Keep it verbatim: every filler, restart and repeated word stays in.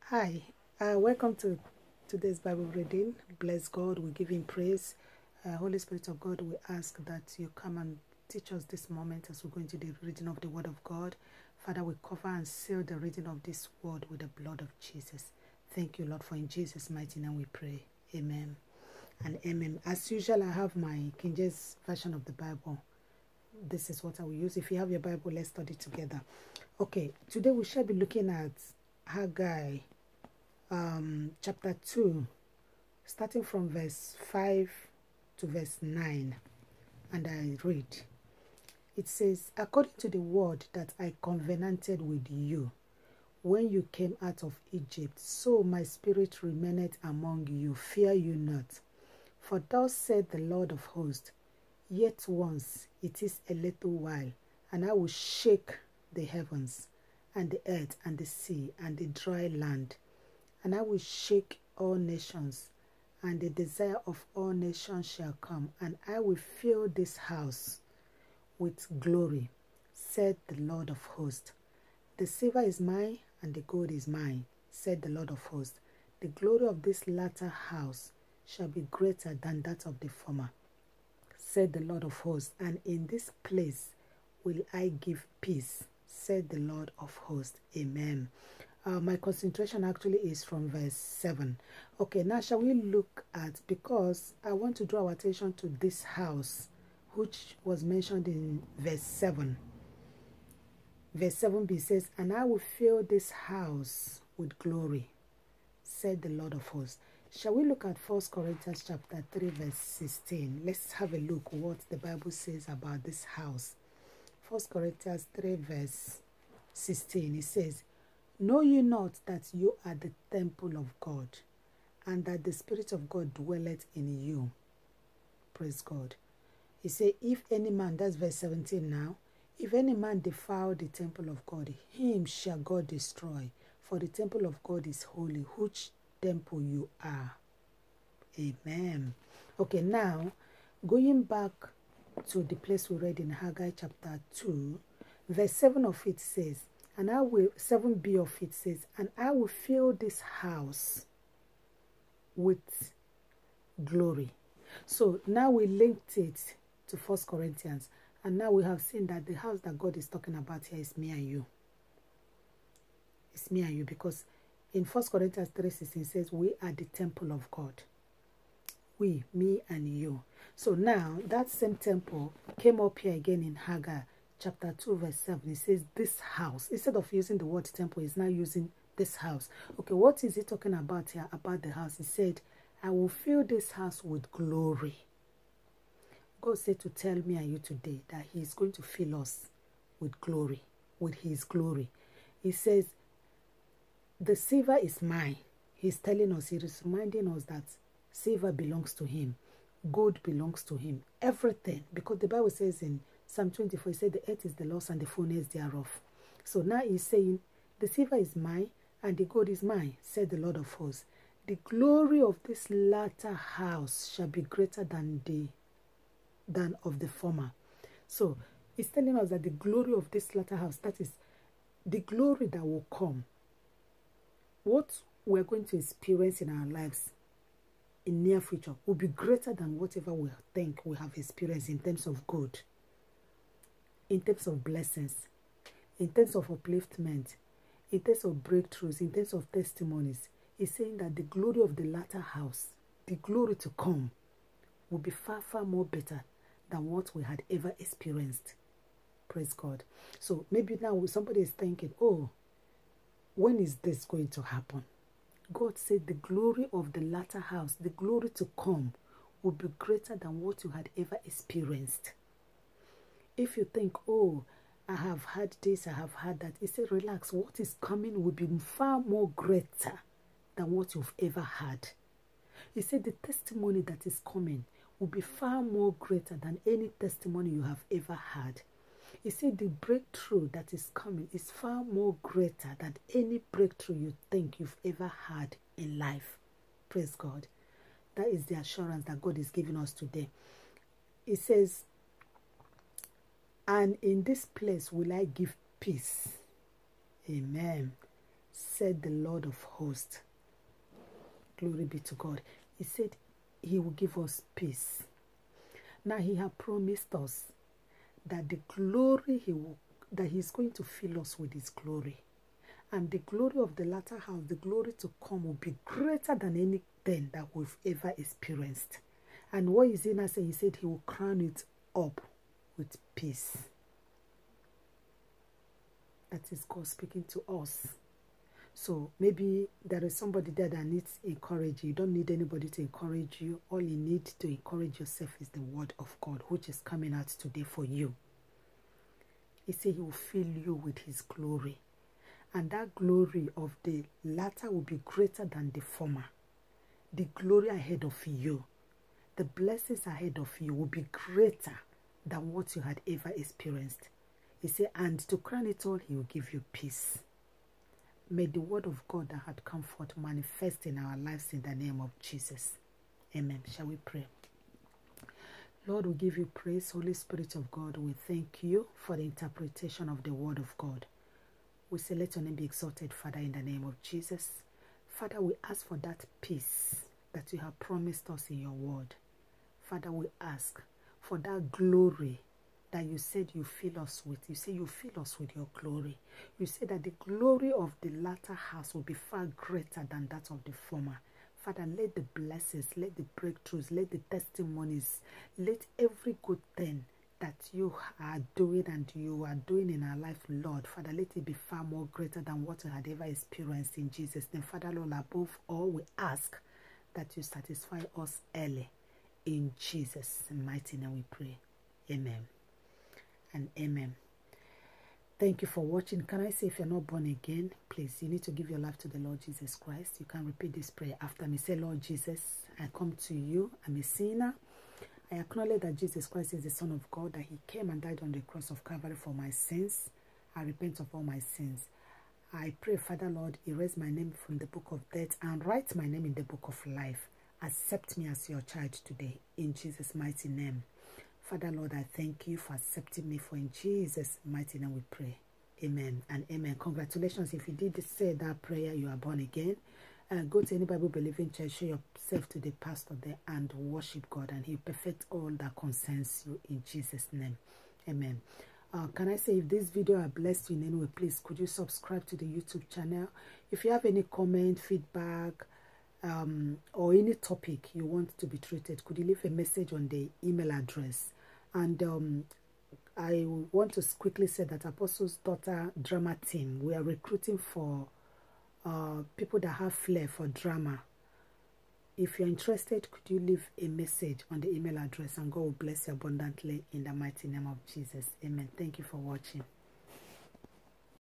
Hi, uh, welcome to today's Bible reading. Bless God, we give Him praise. Uh, Holy Spirit of God, we ask that you come and teach us this moment as we go into the reading of the Word of God. Father, we cover and seal the reading of this Word with the blood of Jesus. Thank you, Lord, for in Jesus' mighty name we pray. Amen and amen. As usual, I have my King James version of the Bible. This is what I will use. If you have your Bible, let's study together. Okay, today we shall be looking at Haggai um, chapter two, starting from verse five to verse nine. And I read. It says, according to the word that I covenanted with you when you came out of Egypt, so my spirit remaineth among you. Fear you not. For thus said the Lord of hosts, yet once it is a little while, and I will shake the heavens, and the earth, and the sea, and the dry land, and I will shake all nations, and the desire of all nations shall come, and I will fill this house with glory, said the Lord of hosts. The silver is mine, and the gold is mine, said the Lord of hosts. The glory of this latter house shall be greater than that of the former, said the Lord of hosts, and in this place will I give peace, said the Lord of hosts. Amen. Uh, my concentration actually is from verse seven. Okay, now shall we look at, because I want to draw our attention to this house, which was mentioned in verse seven. Verse seven b says, and I will fill this house with glory, said the Lord of hosts. Shall we look at First Corinthians chapter three, verse sixteen? Let's have a look what the Bible says about this house. First Corinthians three, verse sixteen, it says, know ye not that you are the temple of God, and that the Spirit of God dwelleth in you? Praise God. He said, if any man, that's verse seventeen now, if any man defile the temple of God, him shall God destroy. For the temple of God is holy, which temple you are. Amen. Okay, now, going back to the place we read in Haggai chapter two, verse seven of it says, and I will, seven b of it says, and I will fill this house with glory. So now we linked it to First Corinthians, and now we have seen that the house that God is talking about here is me and you. It's me and you, because in First Corinthians three sixteen says, we are the temple of God. We, me and you. So now that same temple came up here again in Haggai chapter two, verse seven. It says, this house. Instead of using the word temple, it's now using this house. Okay, what is he talking about here about the house? He said, I will fill this house with glory. God said to tell me and you today that he is going to fill us with glory, with his glory. He says, the silver is mine. He's telling us, he is reminding us that silver belongs to him. Gold belongs to him. Everything. Because the Bible says in Psalm twenty-four, it said the earth is the Lord's and the fullness thereof. So now he's saying, the silver is mine and the gold is mine, said the Lord of hosts. The glory of this latter house shall be greater than the than of the former. So he's telling us that the glory of this latter house, that is the glory that will come, what we're going to experience in our lives in near future will be greater than whatever we think we have experienced in terms of good, in terms of blessings, in terms of upliftment, in terms of breakthroughs, in terms of testimonies. He's saying that the glory of the latter house, the glory to come, will be far, far more better than what we had ever experienced. Praise God. So maybe now somebody is thinking, oh, when is this going to happen? God said the glory of the latter house, the glory to come, will be greater than what you had ever experienced. If you think, oh, I have had this, I have had that, he said, relax. What is coming will be far more greater than what you've ever had. He said the testimony that is coming will be far more greater than any testimony you have ever had. He said the breakthrough that is coming is far more greater than any breakthrough you think you've ever had in life. Praise God. That is the assurance that God is giving us today. He says, and in this place will I give peace. Amen. said the Lord of hosts. Glory be to God. He said he will give us peace. Now he has promised us that the glory he will, that he's going to fill us with his glory. And the glory of the latter house, the glory to come, will be greater than anything that we've ever experienced. And what is he now saying? He said he will crown it up with peace. That is God speaking to us. So maybe there is somebody there that needs encouragement. You don't need anybody to encourage you. All you need to encourage yourself is the word of God, which is coming out today for you. He said he will fill you with his glory. And that glory of the latter will be greater than the former. The glory ahead of you, the blessings ahead of you will be greater than what you had ever experienced. He said, and to crown it all, he will give you peace. May the word of God that had come forth manifest in our lives in the name of Jesus. Amen. Shall we pray? Lord, we give you praise. Holy Spirit of God, we thank you for the interpretation of the word of God. We say, let your name be exalted, Father, in the name of Jesus. Father, we ask for that peace that you have promised us in your word. Father, we ask for that glory that you said you fill us with. You say you fill us with your glory. You say that the glory of the latter house will be far greater than that of the former. Father, let the blessings, let the breakthroughs, let the testimonies, let every good thing that you are doing and you are doing in our life, Lord, Father, let it be far more greater than what you had ever experienced in Jesus' name. Father, Lord, above all, we ask that you satisfy us early. In Jesus' mighty name we pray. Amen. And amen. Thank you for watching. Can I say, if you're not born again, please, you need to give your life to the Lord Jesus Christ. You can repeat this prayer after me. Say, Lord Jesus, I come to you. I'm a sinner. I acknowledge that Jesus Christ is the Son of God, that he came and died on the cross of Calvary for my sins. I repent of all my sins. I pray, Father, Lord, erase my name from the book of death and write my name in the book of life. Accept me as your child today, in Jesus' mighty name. Father, Lord, I thank you for accepting me, for in Jesus' mighty name we pray. Amen and amen. Congratulations. If you did say that prayer, you are born again. Uh, go to any Bible-believing church, show yourself to the pastor there and worship God, and he'll perfect all that concerns you in Jesus' name. Amen. Uh, can I say, if this video has blessed you in any way, please, could you subscribe to the YouTube channel? If you have any comment, feedback, um, or any topic you want to be treated, could you leave a message on the email address? And um, I want to quickly say that Apostle's Daughter Drama Team, we are recruiting for uh, people that have flair for drama. If you're interested, could you leave a message on the email address, and God will bless you abundantly in the mighty name of Jesus. Amen. Thank you for watching.